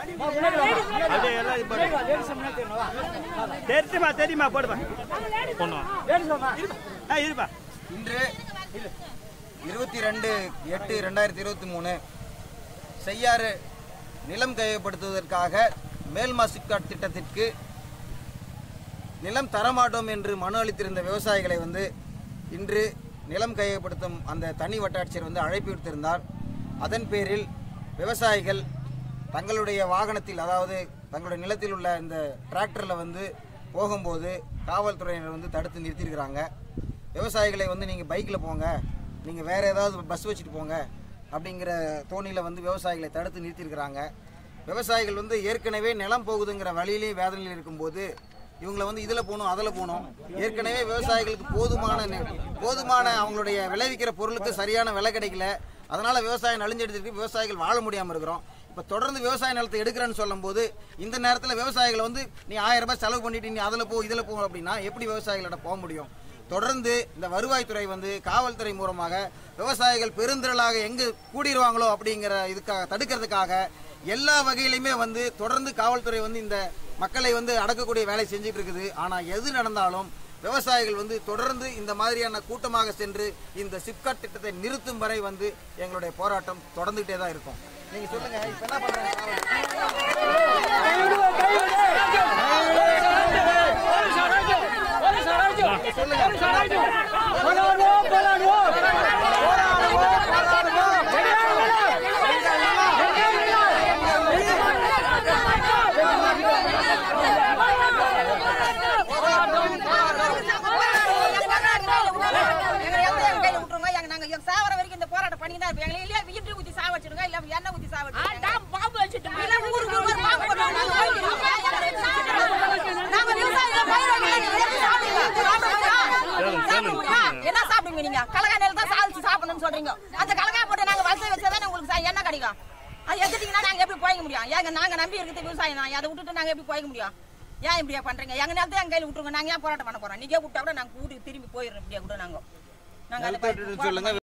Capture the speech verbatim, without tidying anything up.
தெரியுமா தெரியுமா போடுப்பா இருப்பா. இன்று இருபத்தி ரெண்டு எட்டு ரெண்டாயிரத்தி இருபத்தி மூணு செய்யாறு நிலம் கையகப்படுத்துவதற்காக மேல்மா சிப்காட் திட்டத்திற்கு நிலம் தரமாட்டோம் என்று மனு அளித்திருந்த விவசாயிகளை வந்து இன்று நிலம் கையகப்படுத்தும் அந்த தனி வட்டாட்சியர் வந்து அழைப்பு விடுத்திருந்தார். அதன் பேரில் விவசாயிகள் தங்களுடைய வாகனத்தில், அதாவது தங்களுடைய நிலத்தில் உள்ள இந்த டிராக்டரில் வந்து போகும்போது காவல்துறையினர் வந்து தடுத்து நிறுத்தியிருக்கிறாங்க. விவசாயிகளை வந்து நீங்கள் பைக்கில் போங்க, நீங்கள் வேறு ஏதாவது பஸ் வச்சுட்டு போங்க அப்படிங்கிற தோணியில் வந்து விவசாயிகளை தடுத்து நிறுத்தியிருக்கிறாங்க. விவசாயிகள் வந்து ஏற்கனவே நிலம் போகுதுங்கிற வழியிலே வேதனையில் இருக்கும்போது இவங்களை வந்து இதில் போகணும் அதில் போகணும், ஏற்கனவே விவசாயிகளுக்கு போதுமான போதுமான அவங்களுடைய விளைவிக்கிற பொருளுக்கு சரியான விலை கிடைக்கல, அதனால் விவசாயம் நலிஞ்செடுத்துட்டு விவசாயிகள் வாழ முடியாமல் இருக்கிறோம். இப்போ தொடர்ந்து விவசாய நிலத்தை எடுக்கிறேன்னு சொல்லும் போது இந்த நேரத்தில் விவசாயிகளை வந்து நீ ஆயிரம் ரூபாய் செலவு பண்ணிட்டு நீ அதில் போ இதில் போ அப்படின்னா எப்படி விவசாயிகளோட போக முடியும்? தொடர்ந்து இந்த வருவாய்த்துறை வந்து காவல்துறை மூலமாக விவசாயிகள் பெருந்திரளாக எங்கு கூடிடுவாங்களோ அப்படிங்கிற இதுக்காக தடுக்கிறதுக்காக எல்லா வகையிலுமே வந்து தொடர்ந்து காவல்துறை வந்து இந்த மக்களை வந்து அடக்கக்கூடிய வேலை செஞ்சுட்டு இருக்குது. ஆனால் எது நடந்தாலும் விவசாயிகள் வந்து தொடர்ந்து இந்த மாதிரியான கூட்டமாக சென்று இந்த சிப்காட் திட்டத்தை நிறுத்தும் வரை வந்து எங்களுடைய போராட்டம் தொடர்ந்துகிட்டே தான் இருக்கும். நீங்க சொல்லுங்க இப்ப என்ன பண்றாங்க? சாவர வரைக்கும் இந்த போராட்டம் பண்ணி தான் இருப்போம். இல்ல வீட்டு ஊத்தி சாவச்சிடுங்க, இல்ல எண்ணெய் ஊத்தி சாவச்சிடுங்க. நான் பாம்பு வச்சிட்டு இல்ல ஊருக்கு ஒரு பாம்பு போடுறாங்க. நாம விவசாயிங்க என்ன சாப்பிடுங்க? நீங்க கலகா நெல் தான் சால்சி சாப்பிடணும்னு சொல்றீங்க. அந்த கலகா போட்டு நாங்க வளர்த்து வச்சதானே உங்களுக்கு என்ன கிடைக்கும்? அது எடுத்துட்டீங்கன்னா நாங்க எப்படி போய்க்க முடியும்? ஏங்க நாங்க நம்பி இருக்கிறது விவசாயம் தான், அதை விட்டுட்டு நாங்க எப்படி போய்க்க முடியும்? ஏன் இப்படியா பண்றீங்க? எங்க நேரத்தை எங்க கையில் விட்டுருங்க, நாங்க ஏன் போராட்டம் பண்ண போறோம்? நீங்க விட்டா கூட நாங்க வீட்டுக்கு திரும்பி போயிடுறோம். இப்படியா கூட நாங்க நாங்க சொல்லுங்க.